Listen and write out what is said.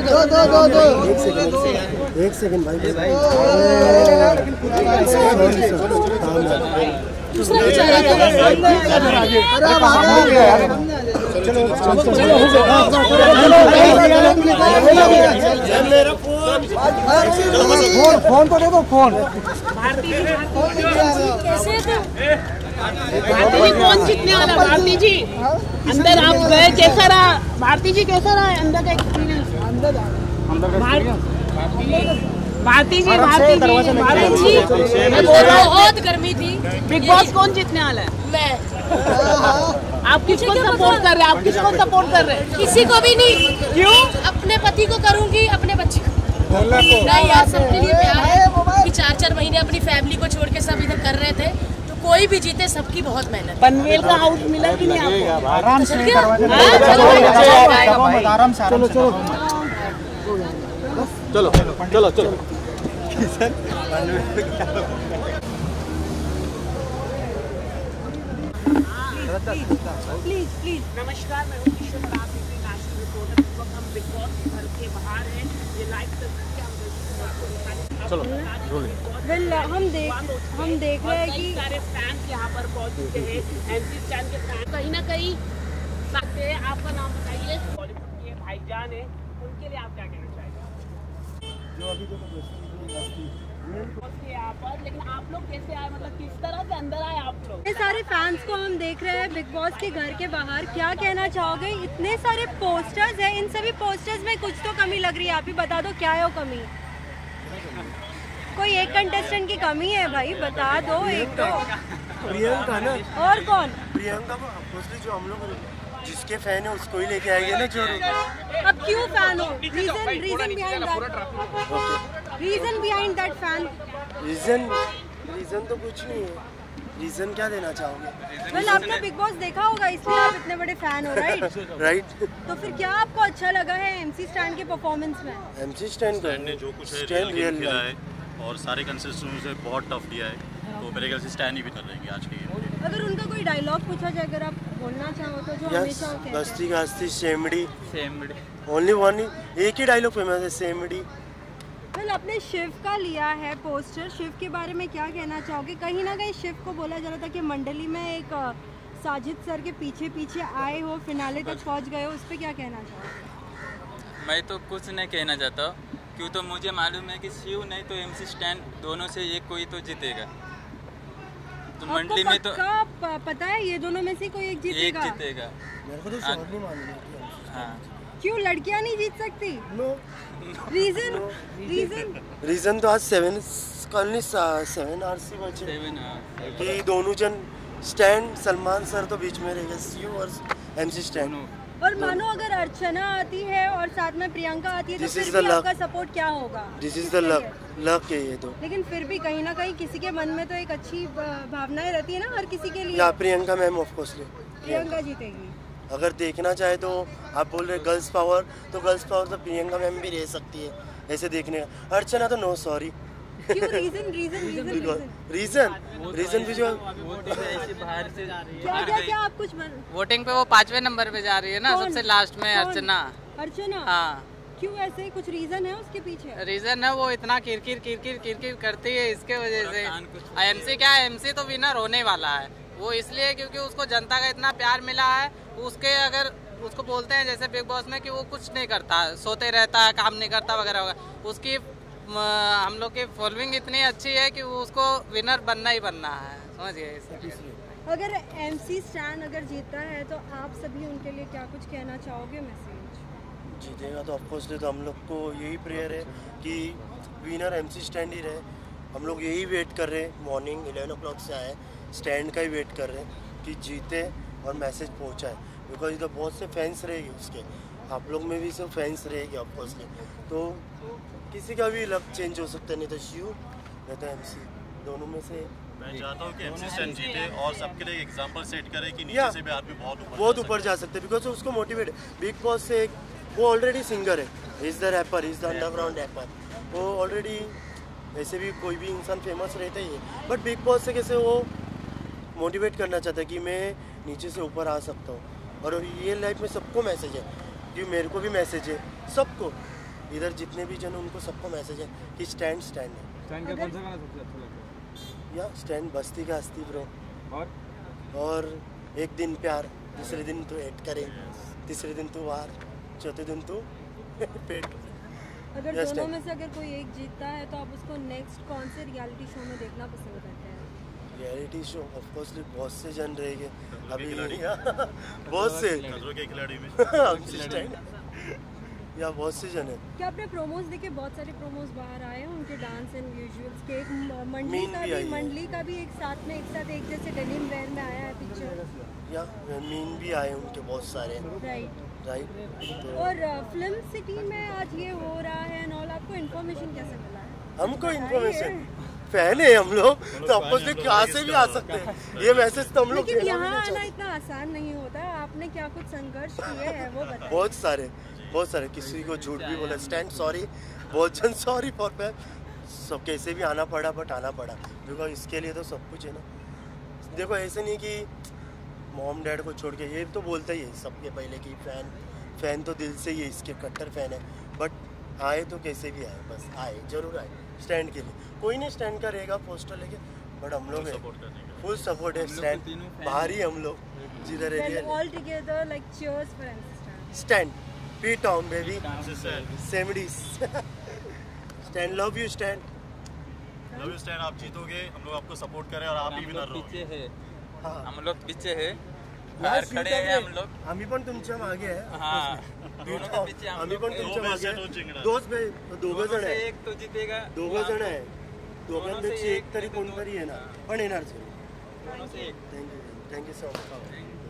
एक सेकंड भाई। फोन तो दे दो फोन। भारती जी कौन जीतने वाला? भारती जी अंदर आप गए, कैसा रहा? भारती जी कैसा रहा अंदर का एक्सपीरियंस? भारती जी मैं बोल रहा हूँ बहुत गर्मी थी। बिग बॉस कौन जीतने वाला है? मैं। आप किसको सपोर्ट कर रहे हैं? आप किसको सपोर्ट कर रहे हैं? किसी को भी नहीं। क्यों? अपने पति को करूंगी, अपने बच्चे को नहीं यार। सबके लिए प्यार है कि 4-4 महीने अपनी फैमिली को छोड़ के सब इधर कर रहे थे, तो कोई भी जीते सबकी बहुत मेहनत। पनवेल का हाउस मिला कि नहीं आपको? आराम से चलो चलो चलो चलो चलो। Please please. नमस्कार, मैं हूं किशोर और आप देख रहे हैं नेशनल रिपोर्टर। इस वक्त हम बिग बॉस के घर के बाहर हैं। ये लाइव तस्वीर चलो हम देख रहे हैं कि सारे फैंस यहाँ पर पहुंच चुके हैं। एमसी स्टैन के फैन कहीं ना कहीं सकते हैं। आपका नाम बताइए। बॉलीवुड के भाईजान हैं, उनके लिए आप क्या कहना चाहेंगे? जो अभी यहाँ पर, लेकिन आप लोग कैसे आए? मतलब किस तरह से अंदर आए आप लोग? इतने सारे फैंस को हम देख रहे हैं बिग बॉस के घर के बाहर। क्या कहना चाहोगे? इतने सारे पोस्टर्स हैं, इन सभी पोस्टर्स में कुछ तो कमी लग रही है। आप ही बता दो क्या है वो कमी? कोई एक कंटेस्टेंट की कमी है भाई, बता दो एक तो। प्रियंका ना। और कौन? प्रियंका जो हम लोग जिसके फैन है उसको ही लेके आएंगे ना जो। अब क्यों फैन हो? Reason behind that fan. Reason तो कुछ नहीं है। रीजन क्या देना चाहोगे? वेल आपने बिग बॉस देखा होगा, इसलिए आप इतने बड़े फैन हो, राइट? राइट। तो फिर क्या आपको अच्छा लगा है एमसी स्टैन के परफॉर्मेंस में? एमसी स्टैन ने जो कुछ है रियल खेला है और सारे कंटेस्टेंट्स से बहुत टफ दिया है, तो मेरे ख्याल से स्टैंड ही विनर रहेंगे आज के गेम। अगर उनका कोई डायलॉग पूछा जाए, अगर आप बोलना चाहो तो जो हमेशा कहते हैं। बस्ती गास्ती सेमड़ी ओनली वन, एक ही डायलॉग फेमस है, सेमड़ी। वेल आपने शिव का लिया है पोस्टर, शिव के बारे में क्या कहना चाहोगे? कहीं ना कहीं शिव को बोला जा रहा था कि मंडली में एक साजिद सर के पीछे पीछे आए हो, फिनाले तक पहुंच गए हो, उस पर क्या कहना चाहोगे? मैं तो कुछ नहीं कहना चाहता, क्यों तो मुझे मालूम है कि शिव नहीं तो एमसी स्टैन दोनों से एक कोई तो जीतेगा। तो मंडली में तो पता है ये दोनों में से कोई एक जीतेगा। मेरे को तो शॉट नहीं मालूम। हाँ। क्यों लड़कियां नहीं जीत सकती? नो। रीजन तो आज 7 आवर्स ही बचे कि दोनों जन स्टैंड, सलमान सर तो बीच में रहेगा, शिव और एमसी स्टैन। और मानो अगर अर्चना आती है और साथ में प्रियंका आती है तो फिर भी आपका सपोर्ट क्या होगा? दिस इज द लक है ये तो। लेकिन फिर भी कहीं ना कहीं किसी के मन में तो एक अच्छी भावनाएं रहती है ना हर किसी के लिए। या Priyanka ma'am of course Priyanka जीतेगी। अगर देखना चाहे तो आप बोल रहे गर्ल्स पावर, तो गर्ल्स पावर तो प्रियंका मैम भी रह सकती है ऐसे देखने का। अर्चना तो नो सॉरी। क्यों? रीजन भी जो क्या आप कुछ वोटिंग पे वो 5वें नंबर पे जा रही है ना, सबसे लास्ट में अर्चना। हाँ। क्यों ऐसे? कुछ रीजन है उसके पीछे? रीजन है वो इतना किरकिर करती है, इसके वजह से। एमसी क्या है, एमसी तो विनर होने वाला है वो, इसलिए क्योंकि उसको जनता का इतना प्यार मिला है। उसके अगर उसको बोलते हैं जैसे बिग बॉस में कि वो कुछ नहीं करता, सोते रहता है, काम नहीं करता वगैरह वगैरह, उसकी हम लोग की फॉलोइंग इतनी अच्छी है कि वो उसको विनर बनना ही बनना है, समझ गए? अगर एमसी स्टैन अगर जीतता है तो आप सभी उनके लिए क्या कुछ कहना चाहोगे? मैसेज जीतेगा तो ऑफकोर्सली तो हम लोग को यही प्रेयर है कि विनर एमसी स्टैन ही रहे। हम लोग यही वेट कर रहे हैं, मॉर्निंग 11 o'clock से आए, स्टैंड का ही वेट कर रहे हैं कि जीते और मैसेज पहुंचाए, बिकॉज इधर बहुत से फैंस रहेंगे उसके, आप लोग में भी सब फैंस रहेंगे ऑफकोर्सली। तो किसी का भी लक चेंज हो सकता है, नहीं तो शिव नहीं तो एमसी, दोनों में से। मैं चाहता हूँ कि एमसी स्टैन जीते और सबके लिए एग्जांपल सेट करे कि नीचे से भी आदमी बहुत ऊपर जा सकते हैं, बिकॉज उसको मोटिवेट बिग बॉस से वो ऑलरेडी सिंगर है, is the rapper, is the underground rapper, वो ऑलरेडी ऐसे भी कोई भी इंसान फेमस रहता ही है, बट बिग बॉस से कैसे वो मोटिवेट करना चाहता है कि मैं नीचे से ऊपर आ सकता हूँ। और रियल लाइफ में सबको मैसेज है कि मेरे को भी मैसेज है, सबको इधर जितने भी जन उनको सबको मैसेज है कि स्टैंड स्टैंड है। स्टैंड का कौन सा गाना सबसे अच्छा लगता है? या स्टैंड बस्ती का हस्ती ब्रो, और एक दिन प्यार, दूसरे दिन तू एट करे, तीसरे दिन तू वार, चौथे दिन तू पेट। अगर दोनों में से अगर कोई एक जीतता है तो आप उसको नेक्स्ट कौन से रियलिटी शो में देखना पसंद करते हैं? रियलिटी शो ऑफ कोर्सली बहुत से जन रहेंगे अभी बहुत से खतरों के खिलाड़ी में या बहुत से जन है। क्या आपने प्रोमोज देखे? बहुत सारे प्रोमोज बाहर आए हैं उनके डांस एंड विजुअल्स के। मंडली का भी एक साथ एक जैसे डेनिम वेयर में आया है पिक्चर। या मीन भी आए उनके बहुत सारे। राइट। और फिल्म सिटी में आज ये हो रहा है एंड ऑल, आपको इन्फॉर्मेशन कैसे मिला है? हमको इन्फॉर्मेशन फैन है हम लोग, तो आपको से कहाँ से भी आ सकते हैं ये मैसेज तो हम लोग। लेकिन यहाँ आना इतना आसान नहीं होता, आपने क्या कुछ संघर्ष किए हैं वो बताइए। बहुत सारे किसी को झूठ भी बोला, स्टैंड सॉरी, बहुत जन सॉरी फॉर मैं सब कैसे भी आना पड़ा, बट आना पड़ा बिकॉज इसके लिए तो सब कुछ है ना। देखो ऐसे नहीं कि मॉम डैड को छोड़ के, ये तो बोलता ही है सबके पहले कि फैन तो दिल से ही है, इसके कट्टर फैन है, बट आए तो कैसे भी आए, बस आए जरूर आए स्टैंड के लिए। कोई नहीं स्टैंड का रहेगा पोस्टर लेके, बट हम लोग फुल सपोर्ट है स्टैंड, बाहर ही हम लोग जिधर all together like cheers for stand, P town baby, सेमडीज स्टैंड, लव यू स्टैंड, आप जीतोगे, हम लोग आपको सपोर्ट करें और आप ही विनर रहोगे। हम लोग पीछे है, बाहर खड़े हैं हम लोग, आम्ही पण तुमच्या मागे आहे। हाँ दोनों के पीछे हम आम्ही लोग पण तुमच्या मागे आहे। दोघं जण आहे, एक तो जीतेगा, दोघं जण आहे, दोघांपैकी एक तरी कोणतरी येणार, पण येणार दोनों से एक। Thank you so much.